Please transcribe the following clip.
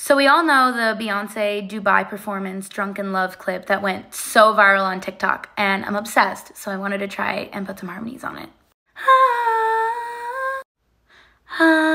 So we all know the Beyoncé Dubai performance Drunken Love clip that went so viral on TikTok, and I'm obsessed, so I wanted to try and put some harmonies on it.